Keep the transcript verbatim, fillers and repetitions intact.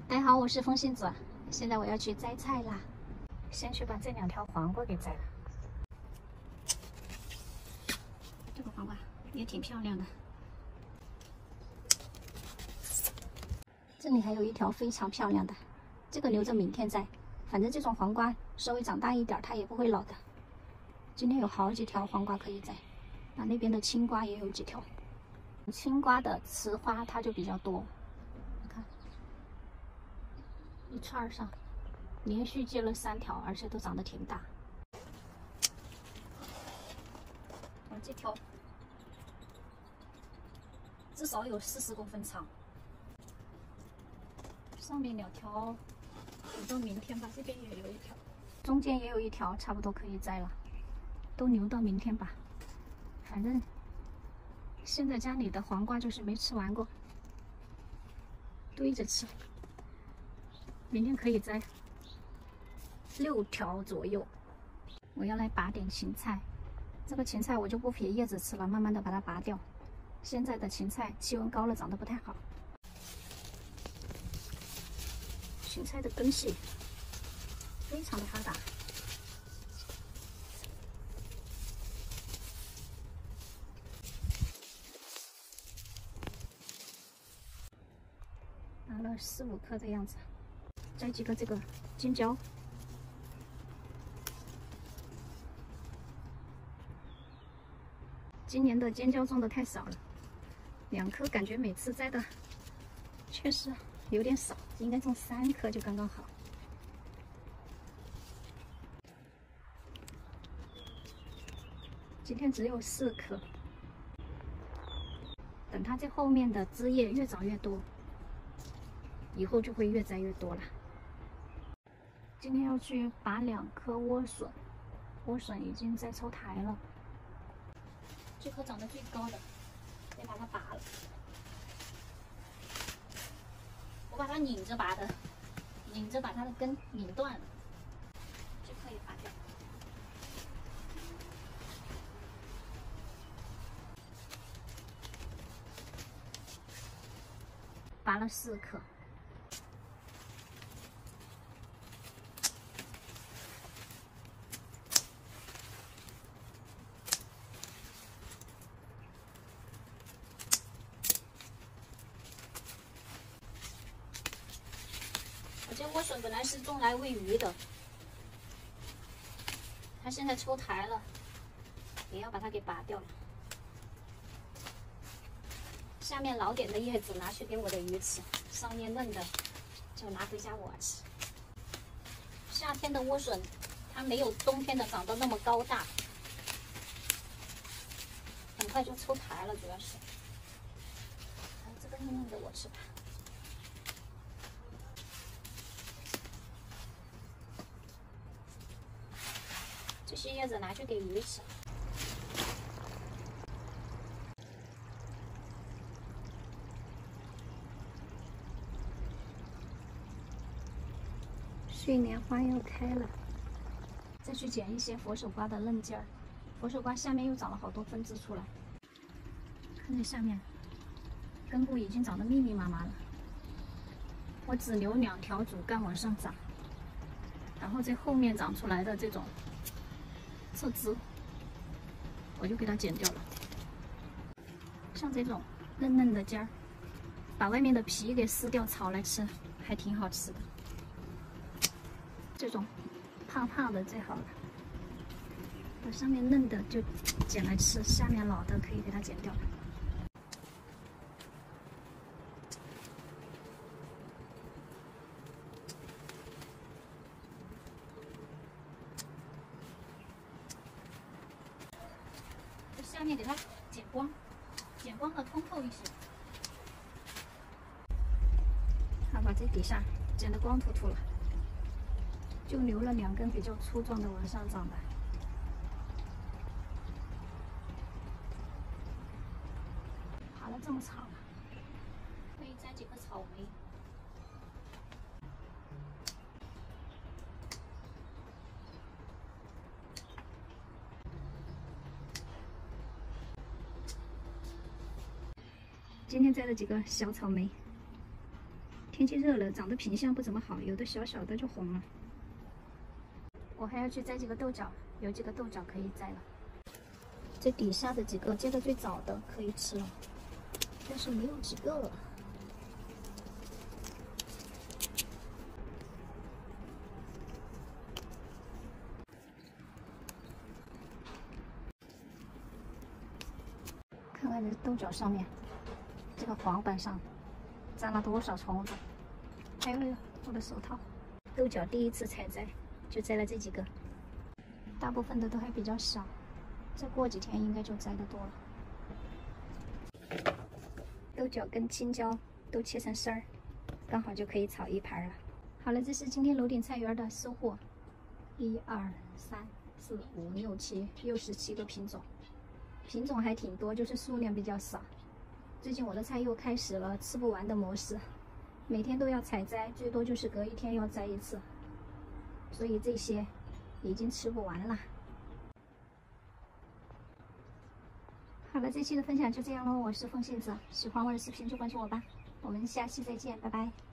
大家好，我是风信子，现在我要去摘菜啦。先去把这两条黄瓜给摘了。这个黄瓜也挺漂亮的。这里还有一条非常漂亮的，这个留着明天摘。反正这种黄瓜稍微长大一点，它也不会老的。今天有好几条黄瓜可以摘，啊，那边的青瓜也有几条。青瓜的雌花它就比较多，你看，一串上连续结了三条，而且都长得挺大。啊，这条至少有四十公分长，上面两条留到明天吧，这边也有一条，中间也有一条，差不多可以摘了，都留到明天吧。反正现在家里的黄瓜就是没吃完过，堆着吃。明天可以摘六条左右。我要来拔点芹菜，这个芹菜我就不撇叶子吃了，慢慢的把它拔掉。现在的芹菜气温高了，长得不太好。芹菜的根系非常的发达。拿了四五颗的样子，摘几个这个尖椒。今年的尖椒种的太少了，两颗感觉每次摘的确实有点少，应该种三颗就刚刚好。今天只有四颗，等它这后面的枝叶越长越多，以后就会越摘越多了。今天要去拔两颗莴笋，莴笋已经在抽苔了。这棵长得最高的，得把它拔了。我把它拧着拔的，拧着把它的根拧断了。这棵也拔掉。拔了四颗。这莴笋本来是种来喂鱼的，它现在抽苔了，也要把它给拔掉了。下面老点的叶子拿去给我的鱼吃，上面嫩的就拿回家我吃。夏天的莴笋它没有冬天的长得那么高大，很快就抽苔了，主要是。哎，这个嫩嫩的我吃吧。这些叶子拿去给鱼吃。睡莲花又开了，再去捡一些佛手瓜的嫩尖儿。佛手瓜下面又长了好多分支出来，看这下面根部已经长得密密麻麻了。我只留两条主干往上长，然后这后面长出来的这种侧枝，我就给它剪掉了。像这种嫩嫩的尖儿，把外面的皮给撕掉炒来吃，还挺好吃的。这种胖胖的最好了，把上面嫩的就剪来吃，下面老的可以给它剪掉了。下面给它剪光，剪光了通透一些。好，把这底下剪得光秃秃了，就留了两根比较粗壮的往上长的。爬了这么长了，可以摘几个草莓。今天摘了几个小草莓， 天气热了，长得品相不怎么好，有的小小的就红了。我还要去摘几个豆角，有几个豆角可以摘了。这底下的几个结的最早的可以吃了，但是没有几个了。看看这豆角上面，这个黄板上沾了多少虫子？哎呦呦，我的手套！豆角第一次采摘，就摘了这几个，大部分的都还比较小，再过几天应该就摘得多了。豆角跟青椒都切成丝儿，刚好就可以炒一盘了。好了，这是今天楼顶菜园的收获，一二三四五六七，又是七个品种。品种还挺多，就是数量比较少。最近我的菜又开始了吃不完的模式，每天都要采摘，最多就是隔一天要摘一次，所以这些已经吃不完了。好了，这期的分享就这样喽，我是风信子，喜欢我的视频就关注我吧，我们下期再见，拜拜。